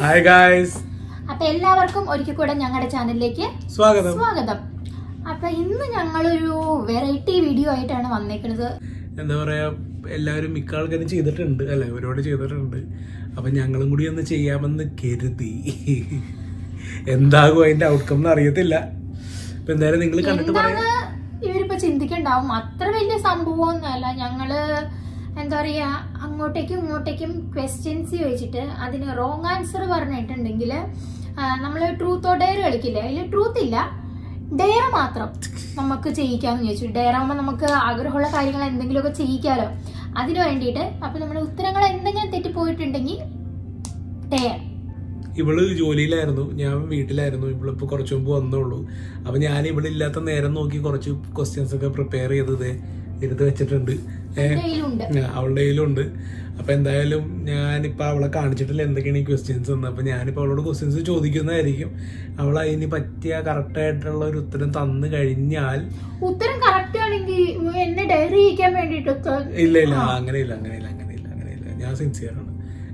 Hi guys. അപ്പൊ എല്ലാവർക്കും ഒരിക്കൽ കൂടെ ഞങ്ങളുടെ ചാനലിലേക്ക് സ്വാഗതം. അപ്പൊ ഇന്ന് ഞങ്ങളൊരു വെറൈറ്റി വീഡിയോ ആയിട്ടാണ് വന്നേക്കുന്നത്. എന്താ പറയാ, എല്ലാവരും മിക്ക ആൾക്കാരും ചെയ്തിട്ടുണ്ട് അല്ലെ, ഒരുപാട് ചെയ്തിട്ടുണ്ട്. അപ്പൊ ഞങ്ങളും കൂടി ഒന്ന് ചെയ്യാമെന്ന് കരുതി. എന്താകും അതിന്റെ ഔട്ട്കം എന്ന് അറിയത്തില്ല. ഇപ്പൊ എന്തായാലും നിങ്ങൾ കണ്ടിട്ട് ഇവരിപ്പോ ചിന്തിക്കണ്ടാവും, അത്ര വലിയ സംഭവം ഒന്നുമല്ല. ഞങ്ങള് എന്താ പറയാ, അങ്ങോട്ടേക്കും ഇങ്ങോട്ടേക്കും ക്വസ്റ്റ്യൻസ് ചോദിച്ചിട്ട് അതിന് റോങ് ആൻസർ പറഞ്ഞിട്ടുണ്ടെങ്കിൽ നമ്മള് ട്രൂത്ത് ഓർ ഡെയർ കളിക്കില്ലേ, അതിൽ ട്രൂത്ത് ഇല്ല, ഡെയർ മാത്രം നമുക്ക് ചെയ്യിക്കാന്ന് ചോദിച്ചു. ഡെയർ ആകുമ്പോൾ നമുക്ക് ആഗ്രഹമുള്ള കാര്യങ്ങൾ എന്തെങ്കിലുമൊക്കെ ചെയ്യിക്കാലോ, അതിനു വേണ്ടിയിട്ട്. അപ്പൊ നമ്മുടെ ഉത്തരങ്ങൾ എന്തെങ്കിലും തെറ്റിപ്പോയിട്ടുണ്ടെങ്കിൽ ഡെയർ. ഇവള് ജോലിയിലായിരുന്നു, ഞാൻ വീട്ടിലായിരുന്നു. ഇവളിപ്പോ കുറച്ചു മുമ്പ് വന്നുള്ളൂ. അപ്പൊ ഞാൻ ഇവിടെ ഇല്ലാത്ത നേരം നോക്കി കുറച്ച് ക്വസ്റ്റ്യൻസ് ഒക്കെ പ്രിപ്പയർ ചെയ്തത് എടുത്ത് വെച്ചിട്ടുണ്ട്. അവളുടെ കയ്യിലുണ്ട്. അപ്പൊ എന്തായാലും ഞാനിപ്പോ അവളെ കാണിച്ചിട്ടില്ല എന്തൊക്കെയാണ് ഈ ക്വസ്റ്റ്യൻസ് എന്ന്. അപ്പൊ ഞാനിപ്പോ അവളോട് ക്വസ്റ്റ്യൻസ് ചോദിക്കുന്നതായിരിക്കും. അവൾ അതിന് പറ്റിയ കറക്റ്റ് ആയിട്ടുള്ള ഒരു ഉത്തരം തന്നു കഴിഞ്ഞാൽ, ഉത്തരം കറക്റ്റ് ആണെങ്കിൽ എന്നെ ഡയറി ചെയ്യിക്കാൻ വേണ്ടിട്ട് ഇല്ല അങ്ങനെയില്ല, ഞാൻ സിൻസിയർ ആണ്.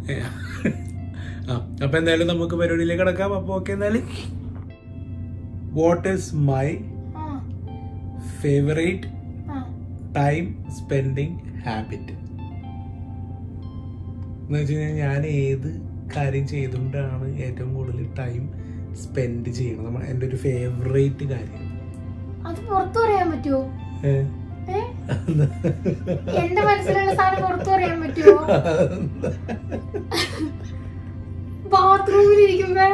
അപ്പൊ എന്തായാലും നമുക്ക് പരിപാടിയിലേക്ക് കിടക്കാം. അപ്പൊ ഓക്കെ, എന്നാലും what is my favourite time spending habit എന്ന് വെച്ച് കഴിഞ്ഞാൽ ഞാൻ ഏത് കാര്യം ചെയ്തുകൊണ്ടാണ് ഏറ്റവും കൂടുതൽ ടൈം സ്പെൻഡ് ചെയ്യണം, എൻ്റെ ഒരു ഫേവറേറ്റ് കാര്യം. അത് പുറത്തു പറയാൻ പറ്റുമോ? എന്റെ മനസ്സിലുള്ള സാധനം പുറത്തു പറയാൻ പറ്റുമോ? ബാത്റൂമിൽ ഇരിക്കുമ്പോ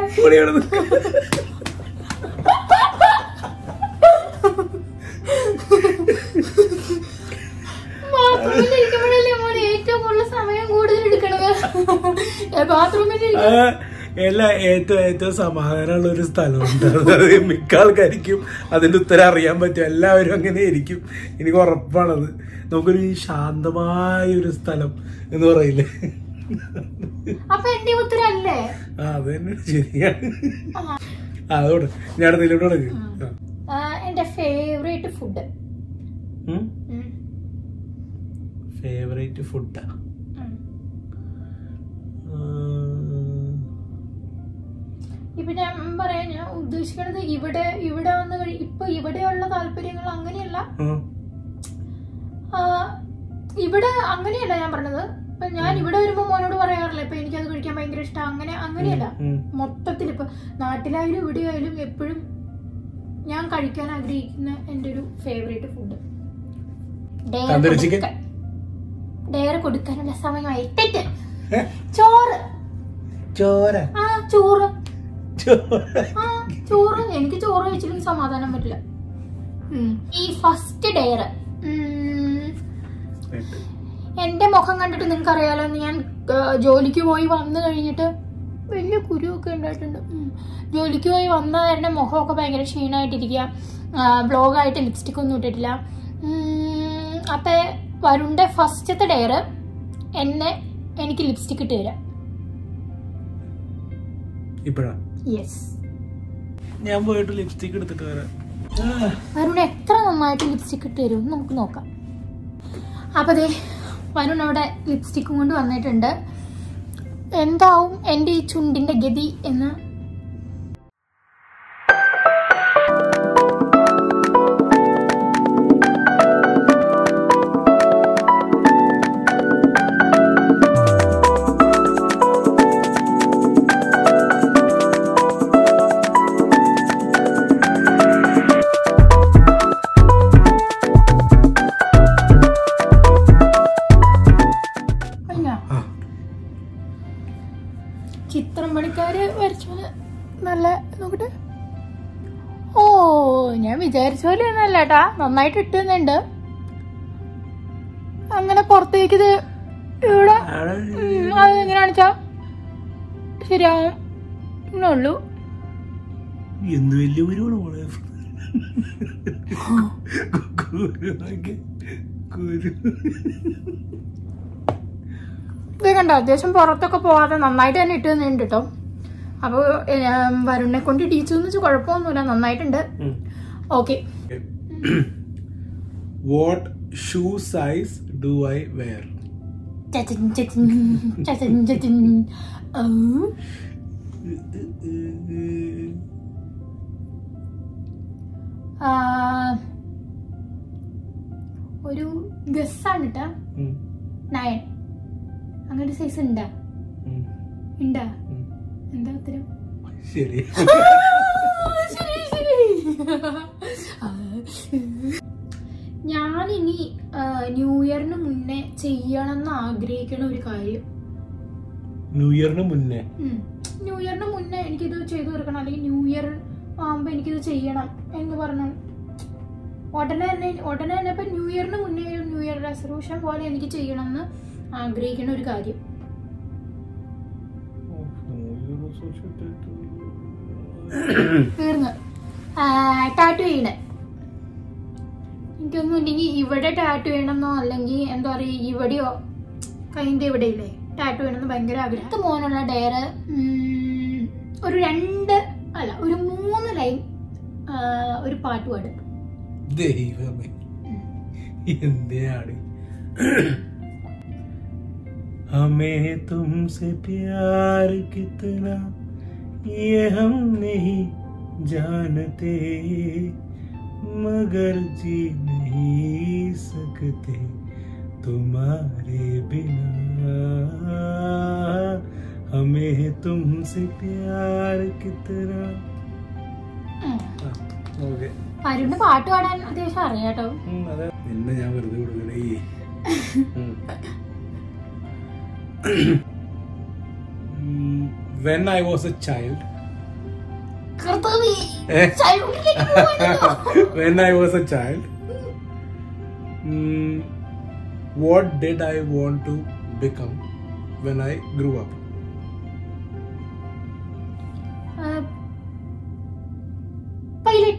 ബാത്റൂമിലിരിക്കുമ്പോഴല്ലേ മോനെ ഏറ്റവും കൂടുതൽ സമയം കൂടുതൽ എടുക്കണത്. ബാത്റൂമിൽ ഏറ്റവും സമാധാനമുള്ള ഒരു സ്ഥലമുണ്ട്. മിക്ക ആൾക്കാർക്കും അതിന്റെ ഉത്തരം അറിയാൻ പറ്റും. എല്ലാവരും അങ്ങനെ ആയിരിക്കും, എനിക്ക് ഉറപ്പാണത്. നമുക്കൊരു ശാന്തമായ ഒരു സ്ഥലം എന്ന് പറയില്ലേ, അപ്പൊ എന്റെ ഉത്തരല്ലേ? അത് തന്നെ, ശരിയാണ്. അതോടെ ഞാൻ അടുത്തതിലോട്ട് എന്റെ ഫേവറേറ്റ് ഫുഡ്. ഫേവറേറ്റ് ഫുഡാ? ഇപ്പൊ ഞാൻ പറയാൻ ഞാൻ ഉദ്ദേശിക്കണത് ഇവിടെ വന്ന് ഇപ്പൊ ഇവിടെയുള്ള താല്പര്യങ്ങൾ അങ്ങനെയല്ല, ഇവിടെ അങ്ങനെയല്ല ഞാൻ പറഞ്ഞത്. ഇപ്പൊ ഞാൻ ഇവിടെ വരുമ്പോ മോനോട് പറയാറില്ല ഇപ്പൊ എനിക്കത് കഴിക്കാൻ ഭയങ്കര ഇഷ്ടം, അങ്ങനെയല്ല. മൊത്തത്തിൽ ഇപ്പൊ നാട്ടിലായാലും ഇവിടെ ആയാലും എപ്പോഴും ഞാൻ കഴിക്കാൻ ആഗ്രഹിക്കുന്ന എന്റെ ഒരു ഫേവറേറ്റ് ഫുഡ്. ഡയർ കൊടുക്കാനുള്ള സമയമായി. ചോറ്. എനിക്ക് ചോറ് കഴിച്ചില്ലെങ്കിൽ സമാധാനം പറ്റില്ല. ഈ ഫസ്റ്റ് ഡയർ എന്റെ മുഖം കണ്ടിട്ട് നിങ്ങൾക്ക് അറിയാലോ, ഞാൻ ജോലിക്ക് പോയി വന്നു കഴിഞ്ഞിട്ട് വലിയ കുരുവൊക്കെ ഉണ്ടായിട്ടുണ്ട്. ജോലിക്ക് പോയി വന്ന കാരണം മുഖമൊക്കെ ഭയങ്കര ക്ഷീണമായിട്ടിരിക്കുക, ബ്ലോഗായിട്ട് ലിപ്സ്റ്റിക് ഒന്നും ഇട്ടിട്ടില്ല. അപ്പൊ വരുണിന്റെ ഫസ്റ്റത്തെ ഡയർ എനിക്ക് ലിപ്സ്റ്റിക് ഇട്ട് തരാം. യെസ്, ഞാൻ പോയിട്ട് ലിപ്സ്റ്റിക് എടുത്തിട്ട് വരാം. വരുൺ എത്ര നന്നായിട്ട് ലിപ്സ്റ്റിക് ഇട്ട് തരും നമുക്ക് നോക്കാം. അപ്പൊ ദേ വരുൺ അവിടെ ലിപ്സ്റ്റിക്കും കൊണ്ട് വന്നിട്ടുണ്ട്. എന്താവും എന്റെ ഈ ചുണ്ടിന്റെ ഗതി എന്ന് ചിത്രം പണിക്കാര് വരച്ചോന്ന് നല്ല നോക്കട്ടെ. ഓ, ഞാൻ വിചാരിച്ച പോലെ ഒന്നല്ല കേട്ടാ, നന്നായിട്ട് ഇട്ടുന്നുണ്ട്. അങ്ങനെ പുറത്തേക്ക് ഇത് ഇവിടെ അതെങ്ങനെയാണെന്ന് വെച്ചാ ശരിയാവുന്നുള്ളൂ. എന്ത് വലിയ ഇത് കണ്ടോ, അത്യാവശ്യം പുറത്തൊക്കെ പോവാതെ നന്നായിട്ട് തന്നെ ഇട്ട് തന്നിട്ടുണ്ട് കേട്ടോ. അപ്പൊ വരുണിനെ കൊണ്ട് ഇടിച്ചു എന്ന് വെച്ചാൽ കുഴപ്പമൊന്നുമില്ല, നന്നായിട്ടുണ്ട്. Okay, what shoe size do I wear? ഒരു ഗസ്സാണ് കേട്ടാ 9. അങ്ങനെ സൈസ് ഉണ്ടാ എന്താ ഉത്തരം? ശരി. ഞാനിനി ന്യൂ ഇയറിന് മുന്നേ ചെയ്യണം എന്ന് ആഗ്രഹിക്കണ ഒരു കാര്യം. ന്യൂ ഇയറിന് മുന്നേ എനിക്കിത് ചെയ്തു തീർക്കണം, അല്ലെങ്കിൽ ന്യൂ ഇയർ ആകുമ്പോ എനിക്കിത് ചെയ്യണം എന്ന് പറഞ്ഞു ഉടനെ തന്നെ ഇപ്പൊ ന്യൂ ഇയറിന് മുന്നേ ഒരു ന്യൂ ഇയർ റെസൊല്യൂഷൻ പോലെ എനിക്ക് ചെയ്യണം എന്ന് ആഗ്രഹിക്കുന്ന ഒരു കാര്യം. തീർന്ന് ടാറ്റു ചെയ്യണേ. എനിക്കൊന്നും ഇല്ലെങ്കിൽ ഇവിടെ ടാറ്റു ചെയ്യണമെന്നോ അല്ലെങ്കിൽ എന്താ പറയുക ഇവിടെയോ കൈൻ്റെ ഇവിടെ ഇല്ലേ ടാറ്റു ചെയ്യണമെന്ന് ഭയങ്കര ആഗ്രഹം. മോനുള്ള ഡയർ ഒരു 3 ലൈൻ ഒരു പാട്ട് പാടും. ദൈവമേ എന്താണ് हमें तुमसे प्यार कितना ये हम नहीं जानते मगर जी नहीं सकते तुम्हारे बिना हमें तुमसे प्यार कितना. അരുണ് പാട്ട് പാടാൻ അത്യാവശ്യം അറിയാട്ടോ. നിന്നെ ഞാൻ വെറുതെ കൊടുക്കണേ. When I was a child, what did I want to become when I grew up? Pilot.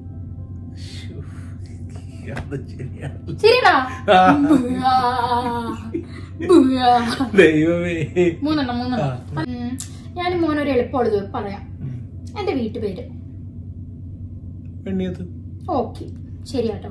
ഞാൻ മോനൊരു എളുപ്പമുള്ളത് പറയാം. എന്റെ വീട്ടുപേര് ഓക്കെ ശരിയാട്ടോ.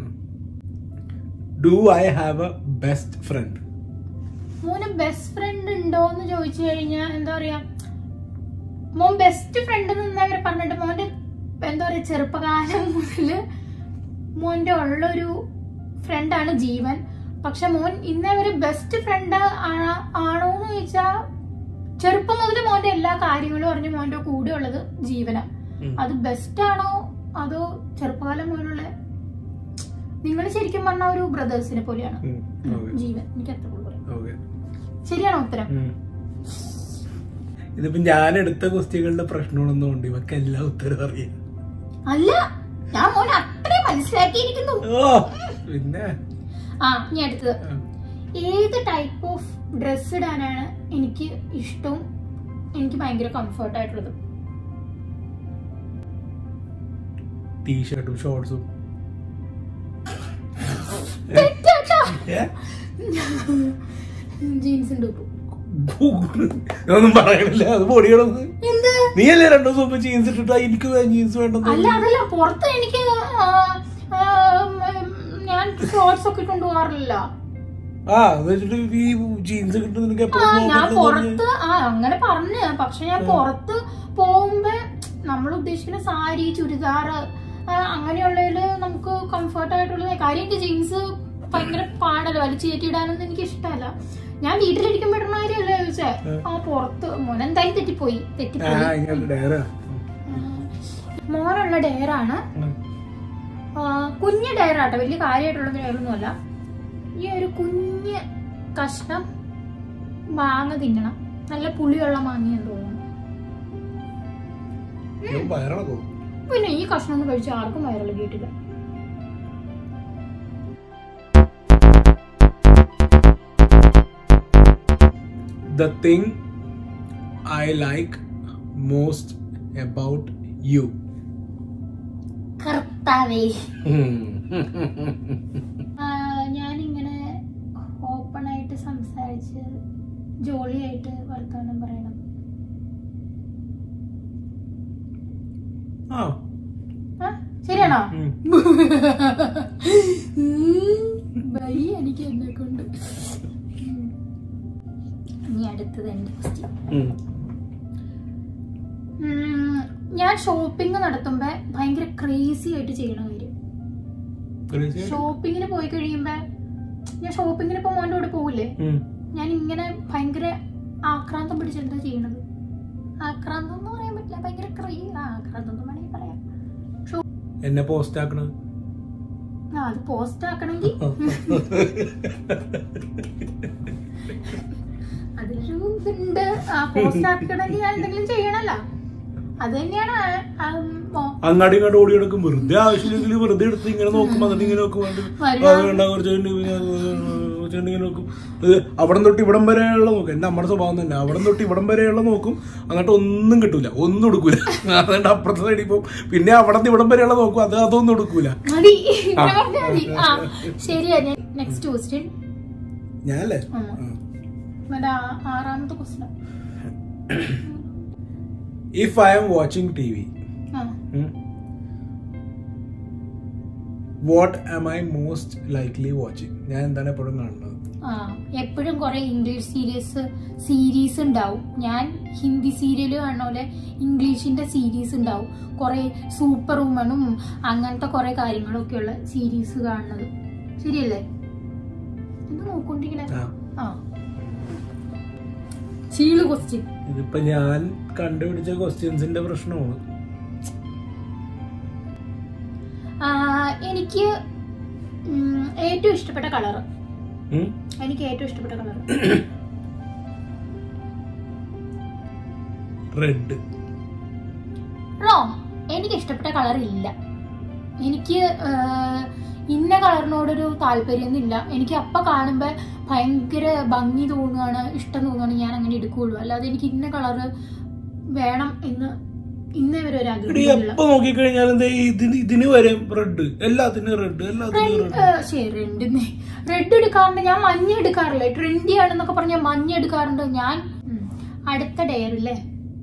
Do I have a best friend? മോന് ബെസ്റ്റ് ഫ്രണ്ട് ഉണ്ടോന്ന് ചോദിച്ചു കഴിഞ്ഞാൽ എന്താ പറയാ, മോൻ ബെസ്റ്റ് ഫ്രണ്ട് എന്നവരെ പറഞ്ഞിട്ട് മോന്റെ എന്താ പറയാ ചെറുപ്പകാലം മുതല് മോന്റെ ഉള്ളൊരു ഫ്രണ്ടാണ് ജീവൻ. പക്ഷെ മോൻ ഇന്നവരെ ബെസ്റ്റ് ഫ്രണ്ട് ആണോന്ന് ചോദിച്ചാ ചെറുപ്പം മുതൽ മോന്റെ എല്ലാ കാര്യങ്ങളും അറിഞ്ഞ് മോന്റെ കൂടെ ഉള്ളത് ജീവനാ. അത് ബെസ്റ്റ് ആണോ അതോ ചെറുപ്പകാലം മുതലുള്ള നിങ്ങൾ ശരിക്കും പറഞ്ഞ ഒരു ബ്രദേഴ്സിനെ പോലെയാണ് ജീവൻ. എനിക്ക് അത്ര ശരിയാണോ ഉത്തരം? ഇതിപ്പോ ഞാൻ എടുത്ത ക്വസ്റ്റ്യങ്ങളുടെ പ്രശ്നങ്ങളൊന്നും ഇവക്ക് എല്ലാ ഉത്തരം അറിയാം. അല്ല ഞാൻ മോനെ അത്രയും മനസ്സിലാക്കിയിരിക്കുന്നു. പിന്നെ ഇനി അടുത്തത്, ഏത് ടൈപ്പ് ഓഫ് ഡ്രസ് ഇടാനാണ് എനിക്ക് ഇഷ്ടവും എനിക്ക് ഭയങ്കര കംഫർട്ട് ആയിട്ടുള്ളത്? ടീഷർട്ടും ഷോർട്സും. ജീൻസും ടോപ്പും. ഒന്നും പറയണില്ല, അത് പൊടികളൊന്നും. നീയല്ലേ 2 ദിവസം മുമ്പ് ജീൻസ് ഇട്ടിട്ടാ എനിക്ക് ജീൻസ് വേണ്ട? അല്ല അതല്ല, പുറത്ത് എനിക്ക് ഞാൻ ഷോർട്സ് ഒക്കെ കൊണ്ടുപോകാറില്ല. ഞാൻ പുറത്ത് അങ്ങനെ പറഞ്ഞ്, പക്ഷെ ഞാൻ പുറത്ത് പോകുമ്പോ നമ്മൾ ഉദ്ദേശിക്കുന്ന സാരി ചുരിദാറ് അങ്ങനെയുള്ളതില് നമുക്ക് കംഫർട്ട് ആയിട്ടുള്ള കാര്യം. എനിക്ക് ജീൻസ് ഭയങ്കര പാടല്ലോ, വലിച്ചു കയറ്റിയിടാനൊന്നും എനിക്ക് ഇഷ്ടമല്ല. ഞാൻ വീട്ടിലിരിക്കുമ്പോ ഇടുന്ന കാര്യമല്ലേ ചോദിച്ചേ. പുറത്ത് മോനെന്തായാലും തെറ്റിപ്പോയി. മോനുള്ള ഡയറാണ്, കുഞ്ഞ് ഡയറാട്ടോ, വലിയ കാര്യമായിട്ടുള്ള ഡയറൊന്നും അല്ല. ഈ ഒരു കുഞ്ഞ് കഷ്ണം മാങ്ങ തിന്നണം, നല്ല പുളിയുള്ള മാങ്ങയെന്ന് തോന്നുന്നു. പിന്നെ ഈ കഷ്ണം ഒന്നും കഴിച്ചാൽ ആർക്കും വയറിള കേട്ടില്ല. The thing I like most about you. കർത്താവേ, ഞാനിങ്ങനെ ഓപ്പൺ ആയിട്ട് സംസാരിച്ച് ജോളിയായിട്ട് വർത്തമാനം പറയണം. ശരിയാണോ? എനിക്ക് എന്നെ കൊണ്ട്. ഇനി അടുത്തത് എന്റെ ക്വസ്റ്റ്യൻ. ഞാൻ ഷോപ്പിംഗ് നടത്തുമ്പോ ഭയങ്കര ക്രേസി ആയിട്ട് ചെയ്യണ കാര്യം. ഷോപ്പിങ്ങിന് പോയി കഴിയുമ്പോ ഞാൻ ഷോപ്പിങ്ങിന് ഇപ്പൊ മോന്റെ കൂടെ പോകില്ലേ, ഞാൻ ഇങ്ങനെ ഭയങ്കര ആക്രാന്തം പിടിച്ചെന്താ ചെയ്യണത്. ആക്രാന്തം എന്ന് പറയാൻ പറ്റില്ല, ഭയങ്കര ആക്രാന്തം എന്ന് വേണമെങ്കിൽ പറയാം. എന്നെ പോസ്റ്റ് ആക്കണത് അത് പോസ്റ്റ് ആക്കണമെങ്കിൽ അതിലൊരു ഇതുണ്ട്. പോസ്റ്റ് ആക്കണമെങ്കിൽ ഞാൻ എന്തെങ്കിലും ചെയ്യണല്ലോ. അത് തന്നെയാണ്. അങ്ങാടി ഇങ്ങോട്ട് ഓടി കിടക്കും, വെറുതെ ആവശ്യമില്ലെങ്കിൽ വെറുതെ എടുത്ത് ഇങ്ങനെ നോക്കും, അതിന് ഇങ്ങനെ നോക്കും, ഇങ്ങനെ നോക്കും. അവിടം തൊട്ട് ഇവിടം വരെയുള്ള നോക്കും. എന്റെ അമ്മയുടെ സ്വഭാവം തന്നെ, അവിടം തൊട്ട് ഇവിടം വരെയുള്ള നോക്കും, എന്നിട്ട് ഒന്നും കിട്ടൂല, ഒന്നും എടുക്കൂല. അതുകൊണ്ട് അപ്പുറത്തെ സൈഡിൽ പോകും, പിന്നെ അവിടെ നിന്ന് ഇവിടം വരെയുള്ള നോക്കും, അതൊന്നും എടുക്കൂല. ശരിയാ. നെക്സ്റ്റ് ക്വസ്റ്റ്യൻ ഞാനല്ലേ? ആറാമത്തെ question. If I am watching TV, what am I most likely watching? ഞാൻ എന്താണ് എപ്പോഴും കാണുന്നത്? എപ്പോഴും കുറെ ഇംഗ്ലീഷ് സീരീസ് ഉണ്ടാവും. ഞാൻ ഹിന്ദി സീരിയല് കാണുന്ന പോലെ ഇംഗ്ലീഷിന്റെ സീരീസ് ഉണ്ടാവും. കുറെ സൂപ്പർ വുമണും അങ്ങനത്തെ കുറെ കാര്യങ്ങളൊക്കെ ഉള്ള സീരീസ് കാണുന്നത്. ശരിയല്ലേ? എന്ന് നോക്കൊണ്ടിരിക്കണേ. ചീള് ക്വസ്റ്റ്യൻ. ഇതിപ്പോ ഞാൻ കണ്ടുപിടിച്ച ക്വസ്റ്റ്യൻസിന്റെ പ്രശ്നമാണ്. എനിക്ക് ഏറ്റവും ഇഷ്ടപ്പെട്ട കളറ് റെഡ്. റോങ്. എനിക്ക് ഇഷ്ടപ്പെട്ട കളർ ഇല്ല. എനിക്ക് ഇന്ന കളറിനോടൊരു താല്പര്യമൊന്നുമില്ല. എനിക്ക് അപ്പൊ കാണുമ്പോ ഭയങ്കര ഭംഗി തോന്നുകയാണ്, ഇഷ്ടം തോന്നുകയാണ്, ഞാൻ അങ്ങനെ എടുക്കുള്ളൂ. അല്ലാതെ എനിക്ക് ഇന്ന കളറ് വേണം എന്ന് ഇന്നേ വരെ ഒരു ആഗ്രഹം. നോക്കിക്കഴിഞ്ഞാൽ ഇതിന് വരെ റെഡ്, എല്ലാത്തിനും റെഡ്. റെഡ് എടുക്കാറുണ്ട്. ഞാൻ മഞ്ഞ എടുക്കാറില്ല. ട്രെൻഡി ആണെന്നൊക്കെ പറഞ്ഞ മഞ്ഞ എടുക്കാറുണ്ട് ഞാൻ. അടുത്ത ഡെയർ ഇല്ലേ,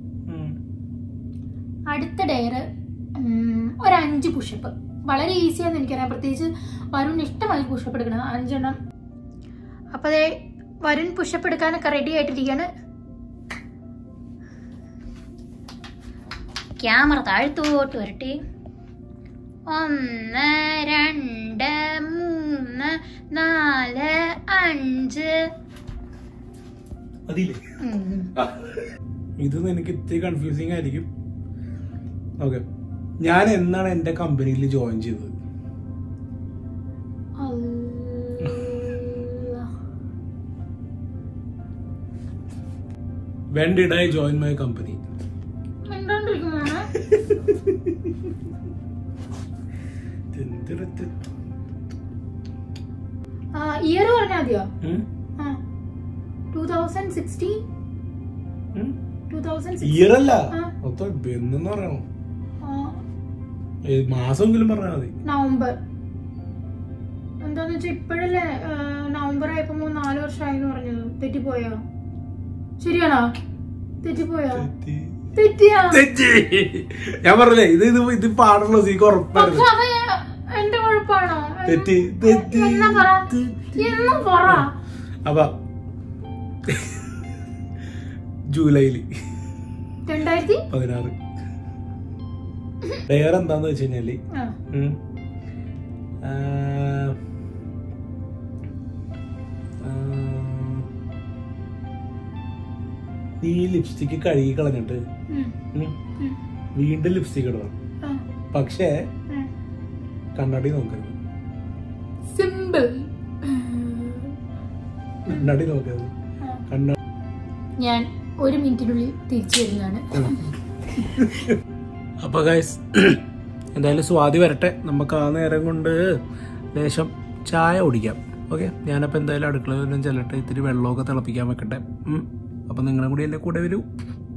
അടുത്ത ഡെയർ ഒരു 5 പുഷപ്പ്. വളരെ ഈസിയാന്ന് എനിക്കറിയാം. പ്രത്യേകിച്ച് വരുൺ ഇഷ്ടമായി പുഷപ്പ് എടുക്കണം, 5 എണ്ണം. അപ്പൊ അതെ വരുൺ പുഷപ്പ് എടുക്കാനൊക്കെ റെഡി ആയിട്ടിരിക്കാണ്. ക്യാമറ താഴ്ത്തോട്ട് വരട്ടെ. 1 2 3 4 5. ഇത് എനിക്ക് ഇത്തിരി കൺഫ്യൂസിങ് ആയിരിക്കും. ഓക്കെ, ഞാൻ എന്നാണ് എന്റെ കമ്പനിയിൽ ജോയിൻ ചെയ്തത്? When did I join my company? Year പറഞ്ഞാ മതിയോ? 2016. ഇയർ അല്ല, എന്ന് പറയണോ? മാസമെങ്കിലും പറഞ്ഞാൽ മതി. നവംബർ. എന്താന്ന് വെച്ചാ ഇപ്പഴല്ലേ നവംബർ ആയപ്പോ 4 വർഷമായി പറഞ്ഞത്. തെറ്റിപ്പോയോ? ശരിയാണോ? തെറ്റിപ്പോയോ? തെറ്റി. ഞാൻ പറഞ്ഞില്ലേ ഇത് പാടുള്ള സീക്ക് ഉറപ്പായിരുന്നു. എന്റെ കുഴപ്പമാണോ? തെറ്റി. അപ്പൊ ജൂലൈയില് 2016. ഡെയർ എന്താന്ന് വെച്ച് കഴിഞ്ഞാല് നീ ലിപ്സ്റ്റിക് കഴുകി കളഞ്ഞിട്ട് വീണ്ടും ലിപ്സ്റ്റിക് ഇടണം. പക്ഷേ കണ്ണാടി നോക്കരുത്. സിമ്പിൾ. കണ്ണാടി നോക്കരുത്. ഞാൻ 1 മിനിറ്റിനുള്ളിൽ തിരിച്ചു വരുന്നതാണ്. അപ്പൊ ഗൈസ് എന്തായാലും സ്വാതി വരട്ടെ, നമുക്ക് ആ നേരം കൊണ്ട് ലേശം ചായ കുടിക്കാം. ഓക്കെ, ഞാനപ്പോ എന്തായാലും അടുക്കളയിലും ചെല്ലട്ടെ, ഇത്തിരി വെള്ളമൊക്കെ തിളപ്പിക്കാൻ വെക്കട്ടെ. അപ്പൊ നിങ്ങളും കൂടി എന്റെ കൂടെ വരൂ.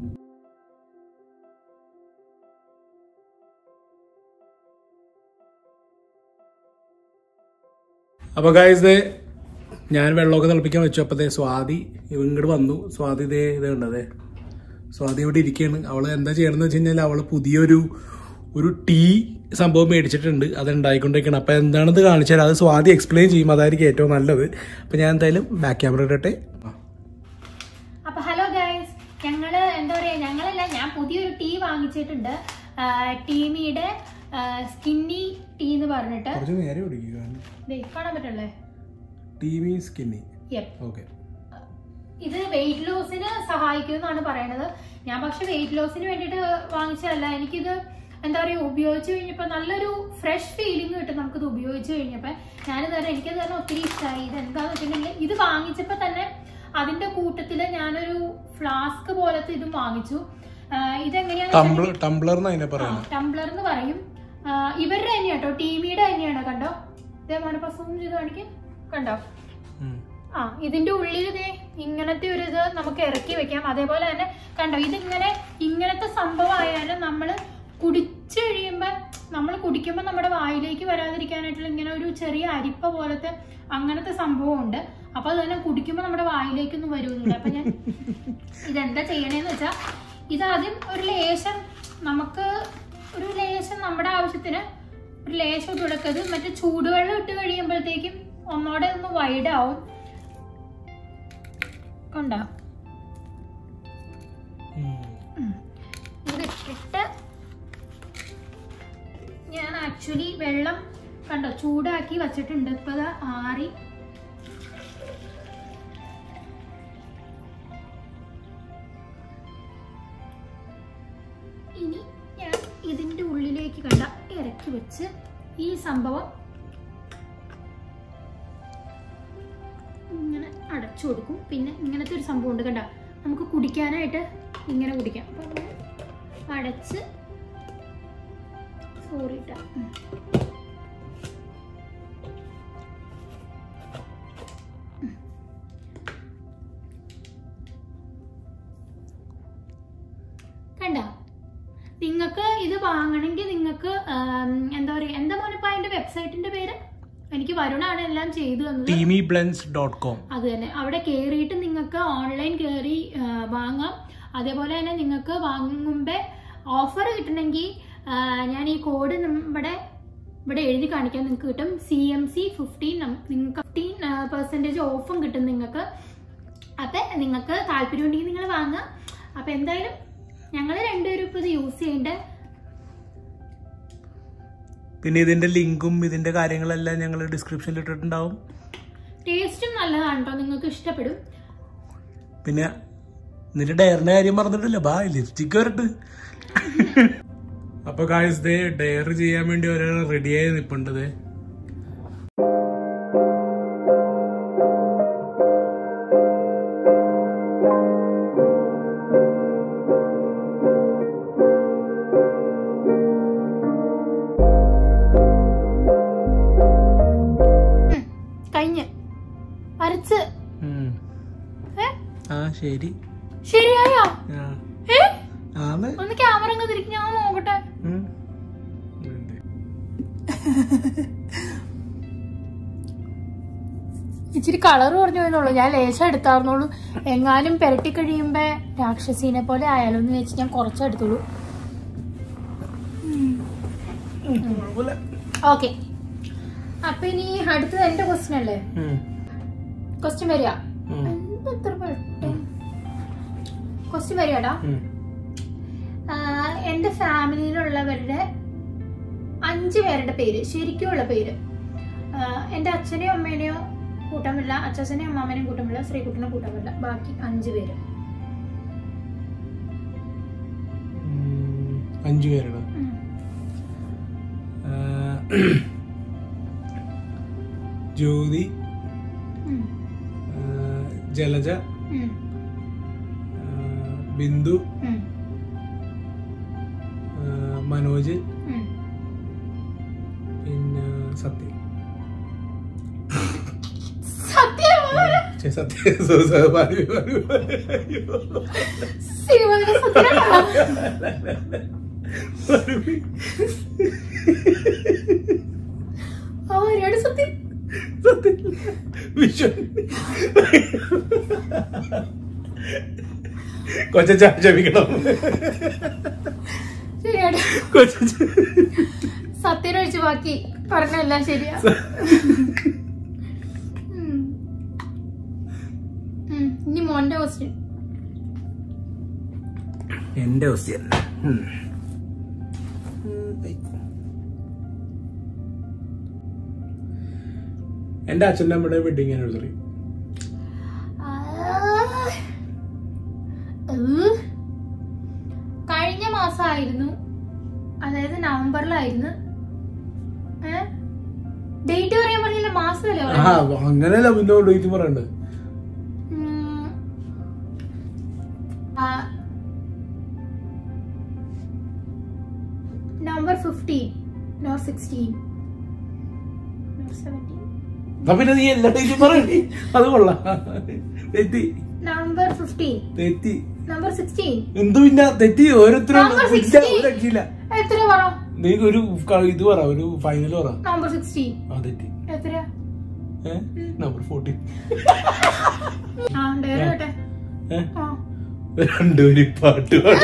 അപ്പൊ ഗൈസ് ഞാൻ വെള്ളമൊക്കെ തിളപ്പിക്കാൻ വെച്ചു. അപ്പതേ സ്വാതി ഇങ്ങോട്ട് വന്നു. സ്വാതി ഇത് കണ്ടതേ, സ്വാതി ഇവിടെ ഇരിക്കുകയാണ്. അവള് എന്താ ചെയ്യണമെന്ന് വെച്ച് കഴിഞ്ഞാൽ അവള് പുതിയൊരു ടീ സംഭവം മേടിച്ചിട്ടുണ്ട്, അത് ഉണ്ടായിക്കൊണ്ടിരിക്കണം. അപ്പൊ എന്താണെന്ന് കാണിച്ചാൽ അത് സ്വാതി എക്സ്പ്ലെയിൻ ചെയ്യും, അതായിരിക്കും ഏറ്റവും നല്ലത്. അപ്പൊ ഞാൻ എന്തായാലും ബാക്ക് ക്യാമറ ഇടട്ടെ. അപ്പൊ ഹലോ ഗൈസ്, ഞങ്ങളല്ല, ഞാൻ പുതിയൊരു ടീ വാങ്ങിച്ചിട്ടുണ്ട്. ടീമിയുടെ സ്കിന്നി ടീ എന്ന് പറഞ്ഞിട്ട് കാണാൻ പറ്റല്ലേ, ടീമി സ്കിന്നി. ഇത് വെയിറ്റ് ലോസിന് സഹായിക്കും എന്നാണ് പറയണത്. ഞാൻ പക്ഷെ വെയിറ്റ് ലോസിന് വേണ്ടിയിട്ട് വാങ്ങിച്ചതല്ല. എനിക്കിത് എന്താ പറയുക, ഉപയോഗിച്ച് കഴിഞ്ഞപ്പോൾ നല്ലൊരു ഫ്രഷ് ഫീലിംഗ് കിട്ടും നമുക്കിത് ഉപയോഗിച്ച് കഴിഞ്ഞപ്പോൾ. ഞാനിത് തന്നെ എനിക്കത് തന്നെ ഒത്തിരി ഇഷ്ടമായി. ഇത് എന്താണെന്ന് വെച്ചിട്ടുണ്ടെങ്കിൽ ഇത് വാങ്ങിച്ചപ്പോൾ തന്നെ അതിന്റെ കൂട്ടത്തിൽ ഞാനൊരു ഫ്ലാസ്ക് പോലത്തെ ഇതും വാങ്ങിച്ചു. ഇതെങ്ങനെയാണ് ടംബ്ലർ എന്ന് പറയും. ഇവരുടെ തന്നെയാ കേട്ടോ, ടീമിയുടെ തന്നെയാണ്. കണ്ടോ, ഇതേപോലെ സൂം ചെയ്ത് കാണിക്കും, കണ്ടോ. ഇതിന്റെ ഉള്ളിൽ ഇങ്ങനത്തെ ഒരു ഇത് നമുക്ക് ഇറക്കി വെക്കാം. അതേപോലെ തന്നെ കണ്ടോ, ഇങ്ങനത്തെ സംഭവം ആയാലും നമ്മള് കുടിച്ചു കഴിയുമ്പോ, നമ്മൾ കുടിക്കുമ്പോ നമ്മുടെ വായിലേക്ക് വരാതിരിക്കാനായിട്ടുള്ള ഇങ്ങനെ ഒരു ചെറിയ അരിപ്പ പോലത്തെ അങ്ങനത്തെ സംഭവം ഉണ്ട്. അപ്പൊ അത് തന്നെ കുടിക്കുമ്പോ നമ്മുടെ വായിലേക്കൊന്നും വരുന്നില്ല. അപ്പൊ ഞാൻ ഇതെന്താ ചെയ്യണേന്ന് വെച്ചാ, ഇതാദ്യം ഒരു ലേശം നമ്മുടെ ആവശ്യത്തിന് ഒരു ലേശം തുടക്കത് മറ്റേ ചൂടുവെള്ളം ഇട്ട് കഴിയുമ്പോഴത്തേക്കും ഒന്നോടെ ഒന്ന് വൈഡ് ആവും. കണ്ടോ, ഇതിട്ടിട്ട് ഞാൻ ആക്ച്വലി വെള്ളം കണ്ടോ ചൂടാക്കി വച്ചിട്ടുണ്ട്. ഇപ്പൊ ആറി. ഇനി ഞാൻ ഇതിന്റെ ഉള്ളിലേക്ക് കണ്ട ഇറക്കി വെച്ച് ഈ സംഭവം ഇങ്ങനെ അടച്ചു കൊടുക്കും. പിന്നെ ഇങ്ങനത്തെ ഒരു സംഭവം ഉണ്ട്, കണ്ട, നമുക്ക് കുടിക്കാനായിട്ട് ഇങ്ങനെ കുടിക്കാം. അപ്പൊ അടച്ച് കണ്ട. നിങ്ങൾക്ക് ഇത് വാങ്ങണമെങ്കിൽ നിങ്ങൾക്ക് എന്താ പറയാ, എന്താ മോനിപ്പ അതിന്റെ വെബ്സൈറ്റിന്റെ പേര്? എനിക്ക് വരുണാണ് എല്ലാം ചെയ്തു തന്നത്. teamyblends.com. അത് തന്നെ. അവിടെ കയറിയിട്ട് നിങ്ങൾക്ക് ഓൺലൈൻ കയറി വാങ്ങാം. അതേപോലെ തന്നെ നിങ്ങൾക്ക് വാങ്ങുമ്പോ ഓഫർ കിട്ടണമെങ്കിൽ ഞാൻ ഈ കോഡ് ഇവിടെ എഴുതി കാണിക്കാൻ നിങ്ങൾക്ക് കിട്ടും. CMC 15. നിങ്ങൾക്ക് 15% ഓഫും കിട്ടും നിങ്ങൾക്ക്. അപ്പൊ നിങ്ങൾക്ക് താല്പര്യം ഉണ്ടെങ്കിൽ നിങ്ങൾ വാങ്ങാം. അപ്പൊ എന്തായാലും ഞങ്ങൾ രണ്ടുപേരും ഇപ്പൊ ഇത് യൂസ് ചെയ്യണ്ടേ. പിന്നെ ഇതിന്റെ ലിങ്കും ഇതിന്റെ കാര്യങ്ങളെല്ലാം ഞങ്ങൾ ഡിസ്ക്രിപ്ഷനിൽ ഇട്ടിട്ടുണ്ടാവും. ടേസ്റ്റും നല്ലതാണ് കേട്ടോ, നിങ്ങൾക്ക് ഇഷ്ടപ്പെടും. പിന്നെ നിന്റെ ഡയറിന്റെ കാര്യം പറഞ്ഞിട്ടില്ല, ബാ ലിപ്സ്റ്റിക് വരട്ട്. അപ്പൊ ഗായ്സ് ദേ ഡയർ ചെയ്യാൻ വേണ്ടി ഒരാൾ റെഡിയായി നിൽപ്പുണ്ടത്. കഴിഞ്ഞ് വരച്ച് ശരി, ശരിയായോ? ഒന്ന് ക്യാമറ അങ്ങ് തിരിക്കും, ഞാൻ നോക്കട്ടെ. ഇച്ചിരി കളർ കുറഞ്ഞു പോയെന്നുള്ളൂ, ഞാൻ ലേശം എടുത്താർന്നുള്ളൂ. എങ്ങാനും പെരട്ടി കഴിയുമ്പോ രാക്ഷസീനെ പോലെ ആയാലോ എന്ന് വെച്ച് ഞാൻ കുറച്ചെടുത്തുള്ളൂ. ഓക്കെ, അപ്പൊ ഇനി അടുത്തത് എന്റെ ക്വസ്റ്റ്യൻ അല്ലേ? ക്വസ്റ്റ്യൻ വരിക. ക്വസ്റ്റ്യൻ വരികടാ. എന്റെ ഫാമിലിയിലുള്ളവരുടെ 5 പേരുടെ പേര്, ശരിക്കുമുള്ള പേര്. എന്റെ അച്ഛനെയോ അമ്മേനെയോ കൂട്ടമില്ല, അച്ഛനെയും അമ്മാമനെയും കൂട്ടമില്ല, ശ്രീകുട്ടനെ കൂട്ടമില്ല. ബാക്കി 5 പേര്. 5 പേരുടെ ജ്യോതി, ജലജ, ബിന്ദു, മനോജ്, പിന്നെ സത്യ. ക്ഷമിക്കണം, സത്യനൊഴിച്ച് ബാക്കി പറഞ്ഞെല്ലാം ശരിയാ. ഇനി മോന്റെ ക്വസ്റ്റ്യൻ. എന്റെ ക്വസ്റ്റ്യൻ എന്റെ അച്ഛൻ്റെ അമ്മയുടെ വെഡിങ് ആനിവേഴ്സറി കഴിഞ്ഞ മാസമായിരുന്നു, അതായത് നവംബറിലായിരുന്നു. ഡേറ്റ് പറയാൻ പറഞ്ഞില്ല, മാസമല്ലേ? അങ്ങനെയല്ല, പിന്നെ ഡേറ്റ് പറയണ്ടേ? November 15 no 16 no 17. പിന്നെ നീ എല്ലാ ഡേറ്റും പറയണ്ടേ? അത് കൊള്ളാം. തെറ്റി. നവംബർ 15 തെറ്റി. നവംബർ 16 എന്ത് പിന്നെ തെറ്റി? ഓരോരുത്തരും രക്ഷയില്ല. എത്ര പറ? നീ ഒരു ഇത് പറ, ഒരു ഫൈനൽ പറ. നവംബർ 16. ആ തെറ്റി. എത്ര? നവംബർ 14. രണ്ടുപേരും പാട്ട് പാടി.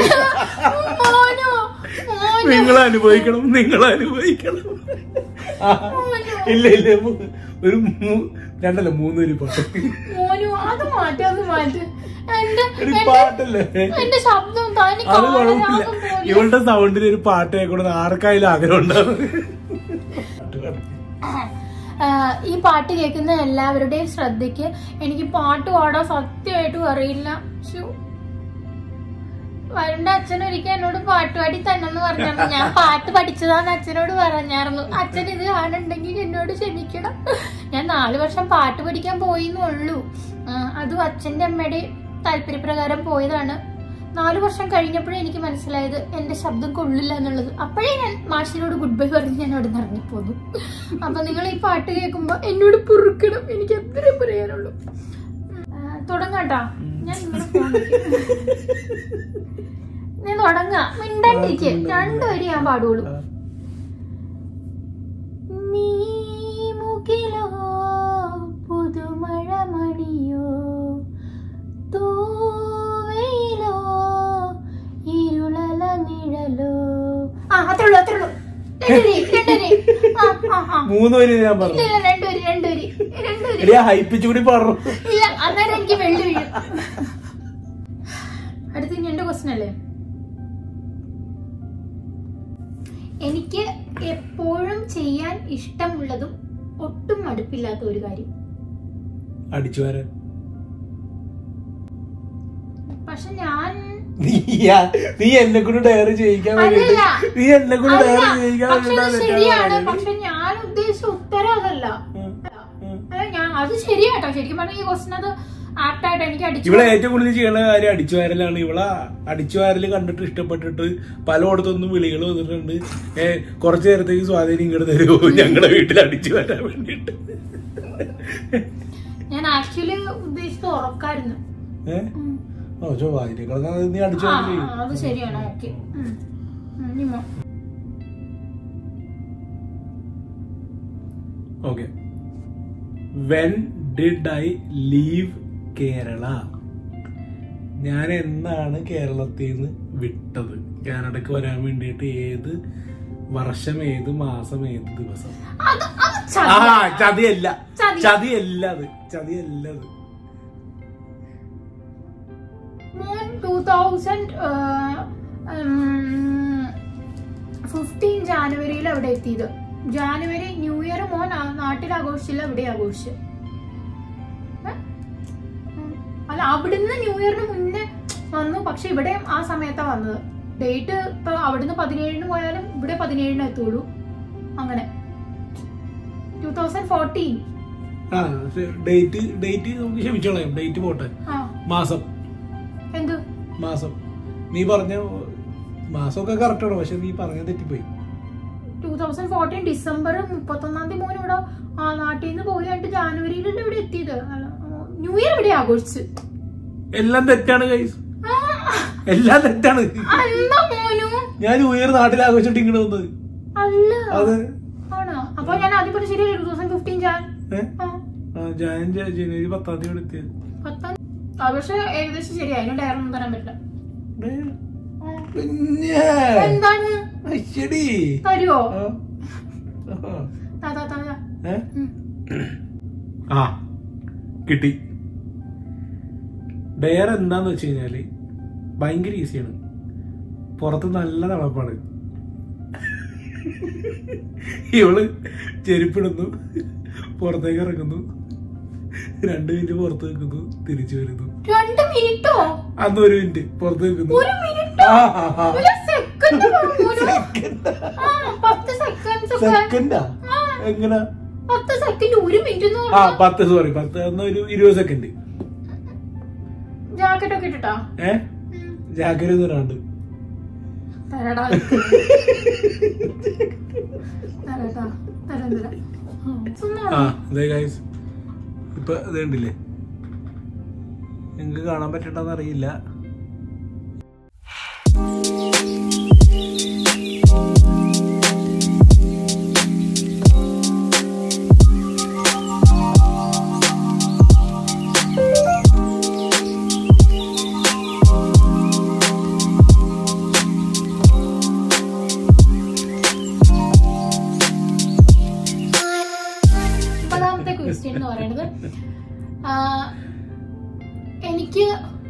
നിങ്ങൾ അനുഭവിക്കണം, നിങ്ങൾ അനുഭവിക്കണം. ഇല്ല ഇല്ല, ഒരു രണ്ടല്ല 3 പേര് പാട്ട്. പാട്ടല്ലേ അത് കുഴപ്പമില്ല. ഇവളുടെ സൗണ്ടിൽ ഒരു പാട്ട് കേൾക്കണമെന്ന് ആർക്കായാലും ആഗ്രഹം ഉണ്ടാവും. ഈ പാട്ട് കേൾക്കുന്ന എല്ലാവരുടെയും ശ്രദ്ധയ്ക്ക്, എനിക്ക് പാട്ട് പാടാൻ സത്യമായിട്ടും അറിയില്ല. വരുണ്ട അച്ഛനൊരിക്കൽ എന്നോട് പാട്ട് പാടി തന്നെന്ന് പറഞ്ഞായിരുന്നു. ഞാൻ പാട്ട് പഠിച്ചതാന്ന് അച്ഛനോട് പറഞ്ഞായിരുന്നു. അച്ഛൻ ഇത് കാണുന്നുണ്ടെങ്കിൽ എന്നോട് ക്ഷമിക്കണം. ഞാൻ 4 വർഷം പാട്ട് പഠിക്കാൻ പോയിന്നുള്ളൂ. അതും അച്ഛന്റെ അമ്മയുടെ താല്പര്യപ്രകാരം പോയതാണ്. 4 വർഷം കഴിഞ്ഞപ്പോഴേ എനിക്ക് മനസ്സിലായത് എന്റെ ശബ്ദം കൊള്ളില്ല എന്നുള്ളത്. അപ്പോഴേ ഞാൻ മാഷിനോട് ഗുഡ് ബൈ പറഞ്ഞ് ഞാൻ അവിടെ നിന്ന് ഇറങ്ങിപ്പോന്നു. അപ്പൊ നിങ്ങൾ ഈ പാട്ട് കേൾക്കുമ്പോ എന്നോട് പൊറുക്കണം, എനിക്ക് എത്രയും പറയാനുള്ളൂ. തുടങ്ങാട്ടാ, ഞാൻ ഞാൻ തുടങ്ങാം. മിണ്ടാണ്ടിരിക്കെ 2 വരി ഞാൻ പാടുള്ളൂ. നീ മുകിലോ പുതുമഴ മണിയോ തൂവയിലോ ഇരുളല നിഴലോ. അത്രയുള്ളൂ, അത്രയുള്ളൂ. 3 വരി ഞാൻ പറഞ്ഞു. 2 വരി ഹൈപ്പിച്ചുകൂടി പറഞ്ഞു. ഇല്ല, അന്നേരം എനിക്ക് വെള്ളി വീഴും. അടുത്ത ഇനി എന്റെ ക്വസ്റ്റ്യൻ അല്ലേ? എനിക്ക് എപ്പോഴും ചെയ്യാൻ ഇഷ്ടമുള്ളതും ഒട്ടും മടുപ്പില്ലാത്ത ഒരു കാര്യം. അടിച്ചു വരാൻ. പക്ഷെ ഞാൻ നീ എന്നെ കൂടെ ഡയറി ചെയ്യിക്കാൻ ശരിയാണ്. പക്ഷെ ഞാൻ ഉദ്ദേശിച്ച ഉത്തരം അതല്ല. അത് ശരിയാട്ടോ. ശരിക്കും പറഞ്ഞാൽ ഈ ക്വസ്റ്റ്യൻ അത് ആപ്റ്റായിട്ട് എനിക്ക് ഇവിടെ ഏറ്റവും കൂടുതൽ ചെയ്യണ കാര്യം അടിച്ചുവാരലാണ്. ഇവിടെ അടിച്ചുവാരല് കണ്ടിട്ട് ഇഷ്ടപ്പെട്ടിട്ട് പലയിടത്തൊന്നും വിളികൾ വന്നിട്ടുണ്ട്. കുറച്ചു നേരത്തേക്ക് സ്വാധീനം ഇങ്ങോട്ട് തരുമോ ഞങ്ങളുടെ വീട്ടിൽ അടിച്ചു വരാൻ വേണ്ടിട്ട്. ഞാൻ ആക്ച്വലി ഉദ്ദേശിച്ചത് ഉറക്കായിരുന്നു. നീ അടിച്ചു. അത് ശരിയാണ്. Okay. Okay. When did I leave Kerala? ഞാൻ എന്നാണ് കേരളത്തിൽ നിന്ന് വിട്ടത്? കാനഡക്ക് വരാൻ വേണ്ടിയിട്ട് ഏത് വർഷം, ഏത് മാസം, ഏത് ദിവസം? ചതിയല്ല, ചതിയല്ല, അത് ചതിയല്ല. 2015 ജാനുവരിയിൽ അവിടെ എത്തിയത്. ജാനുവരി ന്യൂ ഇയർ മോൻ നാട്ടിൽ ആഘോഷിച്ചില്ല, ഇവിടെ ആഘോഷിച്ചു. അല്ല, അവിടുന്ന് ന്യൂ ഇയറിന് മുന്നേ വന്നു. പക്ഷെ ഇവിടെ ആ സമയത്താ വന്നത്. ഡേറ്റ് ഇപ്പൊ അവിടുന്ന് 17 പോയാലും ഇവിടെ 17 എത്തുള്ളൂ. അങ്ങനെ 2014. ഡേറ്റ് പോട്ടെ. മാസം എന്ത് മാസം? നീ പറഞ്ഞ മാസമൊക്കെ കറക്റ്റ് ആണ്, പക്ഷെ നീ പറഞ്ഞ തെറ്റിപ്പോയി. 2014 ഡിസംബർ 31 മോൻ ഇവിടെ നാട്ടിൽ നിന്ന് പോയിട്ട് ജാനുവരിയിലല്ലേ ഇവിടെ എത്തിയത്. ന്യൂ ഇയർ ഇവിടെ ആഘോഷിച്ചു. എല്ലാം തെറ്റാണ് ഗൈസ്, എല്ലാം തെറ്റാണ്. ഞാൻ ന്യൂ ഇയർ നാട്ടിൽ ആഘോഷിച്ചിട്ട് ഇങ്ങോട്ട് വന്നത് അല്ല. അതെ ആണോ? അപ്പൊ ഞാൻ ആദ്യം പറഞ്ഞ ശരിയല്ലേ? 2015 ജനുവരി 10 ഇവിടെ എത്തിയത്. പക്ഷെ ഏകദേശം ശരിയായി. അതിന് ഡയറി ഒന്നും തരാൻ പറ്റില്ല. എന്താണ് തരുവോ? ആ കിട്ടി. ഡയർ എന്താന്ന് വെച്ച് കഴിഞ്ഞാല് ഭയങ്കര ഈസിയാണ്. പുറത്ത് നല്ല തണുപ്പാണ്. ഇവള് ചെരുപ്പിടുന്നു, പുറത്തേക്ക് ഇറങ്ങുന്നു, 2 മിനിറ്റ് പുറത്ത് നിൽക്കുന്നു, തിരിച്ചു വരുന്നു. 2 മിനിറ്റോ? അന്ന് 1 മിനിറ്റ് പുറത്ത് നിൽക്കുന്നു. 1 മിനിറ്റ്? സെക്കൻഡാ? എങ്ങനെ 10 സെക്കൻഡ് 1 മിനിറ്റ്? 10 സോറി 10 അന്ന് ഒരു 20 സെക്കൻഡ്. ജാക്കറ്റ് ഒക്കെ ഇട്ടിട്ടാ? ജാക്കറ്റ് തരാണ്ട്. ഇപ്പൊ ഇത് കണ്ടില്ലേ, നിങ്ങക്ക് കാണാൻ പറ്റണ്ടെന്ന് അറിയില്ല. എന്ന് പറയുന്നത് എനിക്ക്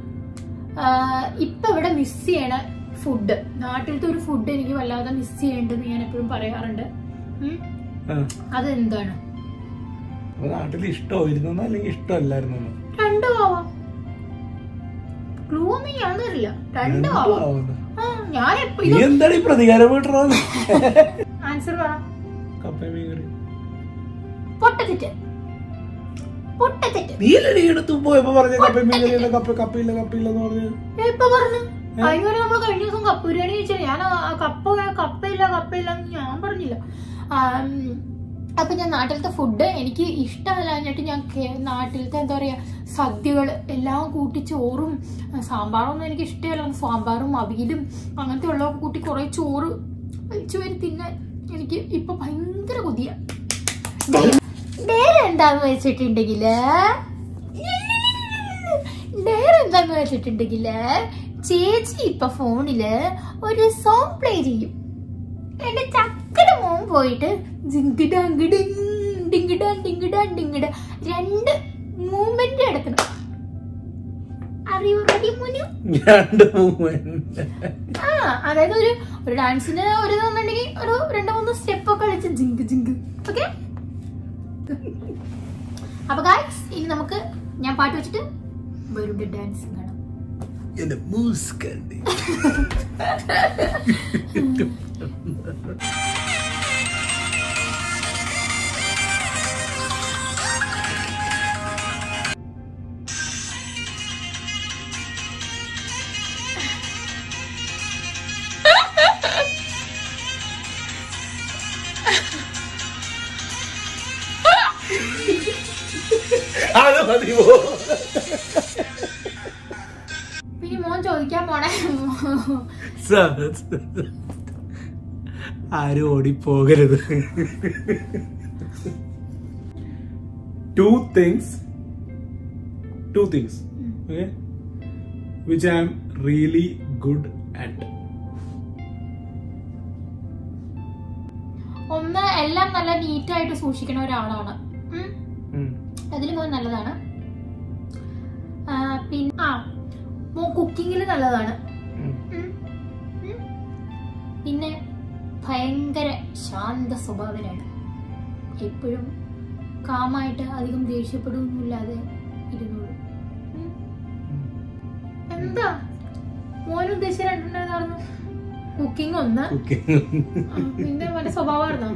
ഇപ്പൊ ഇവിടെ മിസ് ചെയ്യണ ഫുഡ്, നാട്ടിലത്തെ ഒരു ഫുഡ് എനിക്ക് വല്ലാതെ മിസ് ചെയ്യേണ്ടതെന്ന് ഞാൻ എപ്പോഴും പറയാറുണ്ട്. അതെന്താണ്? നാട്ടിൽ ഇഷ്ടമായിരുന്നു അല്ലെങ്കിൽ ഇഷ്ടമല്ലായിരുന്നു? രണ്ടും ആവാം. ക്ലൂ ഒന്നും ഞാൻ തരില്ല, രണ്ടും ആവാം. ഞാൻ എന്താണ് ഈ പ്രതികാരം? ആൻസർ പറ. കപ്പയും മീൻകറി. പൊട്ടത്തിട്ട് പൊട്ടത്തിട്ട്. നീലടി എടുത്തു പോയപ്പോ പറഞ്ഞ കപ്പയും മീൻകറിയില്ല, കപ്പയില്ല കപ്പയില്ലെന്ന് പറഞ്ഞു. എപ്പോ പറഞ്ഞു? അതിനോട് നമ്മള് കഴിഞ്ഞ ദിവസം കപ്പ ബിരിയാണി കഴിച്ചാൽ ഞാൻ കപ്പയില്ല ഞാൻ പറഞ്ഞില്ല. അപ്പൊ ഞാൻ നാട്ടിലത്തെ ഫുഡ് എനിക്ക് ഇഷ്ടമല്ല, എന്നിട്ട് ഞാൻ നാട്ടിലത്തെ എന്താ പറയാ സദ്യകൾ എല്ലാം കൂട്ടി ചോറും സാമ്പാറൊന്നും എനിക്ക് ഇഷ്ടമല്ല. സാമ്പാറും അവിയലും അങ്ങനത്തെ ഉള്ളതൊക്കെ കൂട്ടി കുറെ ചോറ് വലിച്ചു വരി തിന്നാൻ എനിക്ക് ഇപ്പൊ ഭയങ്കര കൊതിയ. എന്താന്ന് വെച്ചിട്ടുണ്ടെങ്കില് ചേച്ചി ഇപ്പൊ ഫോണില് ഒരു സോങ് പ്ലേ ചെയ്യും. എന്റെ ചക്കര മോൻ പോയിട്ട് രണ്ട് മൂവ്മെന്റ് എടുക്കണം. അതായത് ഒരു ഡാൻസിന് ഒരു തന്നിട്ടുണ്ടെങ്കിൽ ഒരു 2-3 സ്റ്റെപ്പ് ഒക്കെ കളിച്ച് ജിങ്ക് ജിങ്ക്. ഓക്കെ, അപ്പൊ ഗൈസ് ഇനി നമുക്ക് ഞാൻ പാട്ട് വെച്ചിട്ട് വരുണ്ട് ഡാൻസ് കാണാം. പിന്നെ മോൻ ചോദിക്കാൻ പോണേ ആരും ഓടിപ്പോകരുത്. Two things okay, which I am really good at. ഒന്ന്, എല്ലാം നല്ല നീറ്റായിട്ട് സൂക്ഷിക്കുന്ന ഒരാളാണ്. അതിൽ മോൻ നല്ലതാണ്. പിന്നെ മോൻ കുക്കിങ്ങിൽ നല്ലതാണ്. പിന്നെ ഭയങ്കര ശാന്ത സ്വഭാവനാണ്. എപ്പോഴും കാമായിട്ട് അധികം ദേഷ്യപ്പെടുന്നില്ലാതെ ഇരുന്നോളൂ. എന്താ മോൻ ഉദ്ദേശിച്ച രണ്ടെണ്ണായിരുന്നു? കുക്കിംഗ് ഒന്ന്, പിന്നെ മറ്റേ സ്വഭാവമായിരുന്നോ?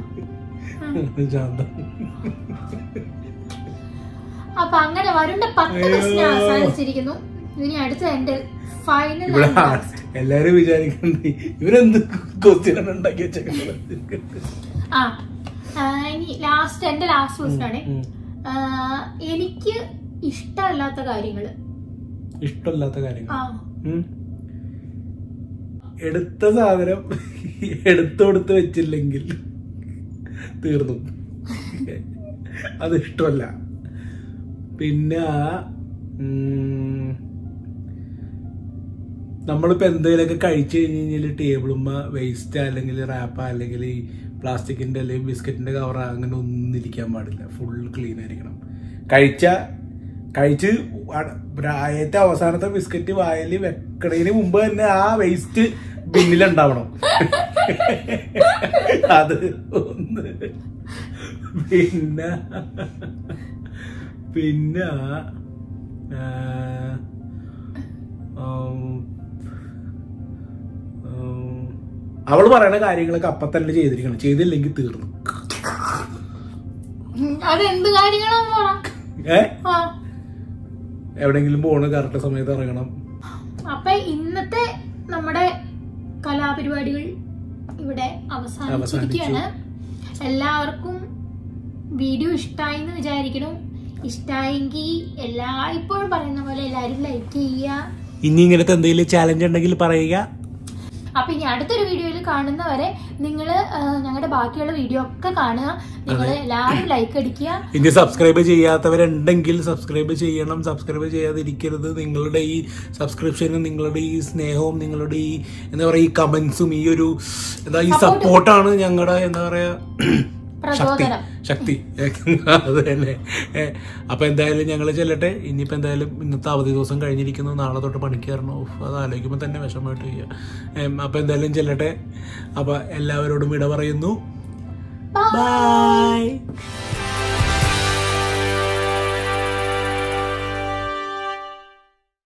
അപ്പൊ അങ്ങനെ വരുണ്ട 10 ക്വസ്റ്റ്യൻ അവസാനിച്ചിരിക്കുന്നു. ഇനി അടുത്ത എന്റെ ഫൈനൽ. എല്ലാരും വിചാരിക്കുന്നത് ഇവരെന്ത് ക്വസ്റ്റ്യൻ ഉണ്ടാക്കി വെച്ചേക്കുന്നത്. ഇനി എന്റെ ലാസ്റ്റ് ക്വസ്റ്റ്യൻ ആണ്. എനിക്ക് ഇഷ്ടമല്ലാത്ത കാര്യങ്ങള്. എടുത്ത സാധനം എടുത്തോടുത്ത് വെച്ചില്ലെങ്കിൽ തീർന്നു, അത് ഇഷ്ടമല്ല. പിന്നെ നമ്മളിപ്പോ എന്തെങ്കിലുമൊക്കെ കഴിച്ചു കഴിഞ്ഞാൽ ടേബിളുമ്മ വേസ്റ്റ് അല്ലെങ്കിൽ റാപ്പ് അല്ലെങ്കിൽ ഈ പ്ലാസ്റ്റിക്കിന്റെ അല്ലെങ്കിൽ ബിസ്ക്കറ്റിന്റെ കവർ അങ്ങനെ ഒന്നും ഇരിക്കാൻ പാടില്ല. ഫുൾ ക്ലീൻ ആയിരിക്കണം. കഴിച്ച് ഏറ്റവും അവസാനത്തെ ബിസ്ക്കറ്റ് വായിൽ വെക്കണതിന് മുമ്പ് തന്നെ ആ വേസ്റ്റ് ബിന്നിലുണ്ടാവണം. അത് ഒന്ന്. പിന്നെ അവള് പറയണ കാര്യങ്ങളൊക്കെ അപ്പൊ തന്നെ ചെയ്തിരിക്കണം, ചെയ്തില്ലെങ്കിൽ തീർന്നു. അതെന്ത് കാര്യങ്ങളാന്ന് പറ. എവിടെങ്കിലും പോണ കറക്റ്റ് സമയത്ത് ഇറങ്ങണം. അപ്പൊ ഇന്നത്തെ നമ്മുടെ കലാപരിപാടികൾ ഇവിടെ അവസാനിച്ചിരിക്കുകയാണ്. എല്ലാവർക്കും വീഡിയോ ഇഷ്ടമായി എന്ന് വിചാരിക്കണം. ഇഷ്ടമായെങ്കിൽ ഇപ്പോഴും പറയുന്ന പോലെ എല്ലാരും ലൈക്ക് ചെയ്യുക. ഇനി ഇങ്ങനത്തെ എന്തെങ്കിലും ചാലഞ്ച് ഉണ്ടെങ്കിൽ പറയുക. അപ്പൊ ഇനി അടുത്തൊരു വീഡിയോയിൽ കാണുന്നവരെ നിങ്ങള് ഞങ്ങളുടെ ബാക്കിയുള്ള വീഡിയോ ഒക്കെ കാണുക. നിങ്ങൾ എല്ലാവരും ലൈക്ക് അടിക്കുക. ഇനി സബ്സ്ക്രൈബ് ചെയ്യാത്തവരുണ്ടെങ്കിൽ സബ്സ്ക്രൈബ് ചെയ്യണം. സബ്സ്ക്രൈബ് ചെയ്യാതിരിക്കരുത്. നിങ്ങളുടെ ഈ സബ്സ്ക്രിപ്ഷനും നിങ്ങളുടെ ഈ സ്നേഹവും നിങ്ങളുടെ ഈ എന്താ പറയാ ഈ കമന്റ്സും ഈ ഒരു ഈ സപ്പോർട്ടാണ് ഞങ്ങളുടെ എന്താ പറയാ ശക്തി. അത് തന്നെ. അപ്പൊ എന്തായാലും ഞങ്ങള് ചെല്ലട്ടെ. ഇനിയിപ്പോ എന്തായാലും ഇന്നത്തെ അവധി ദിവസം കഴിഞ്ഞിരിക്കുന്നു. നാളെ തൊട്ട് പണിക്കാരണോ, അത് ആലോചിക്കുമ്പോ തന്നെ വിഷമമായിട്ട് ചെയ്യാം. അപ്പൊ എന്തായാലും ചെല്ലട്ടെ. അപ്പൊ എല്ലാവരോടും വിട പറയുന്നു. ബൈ.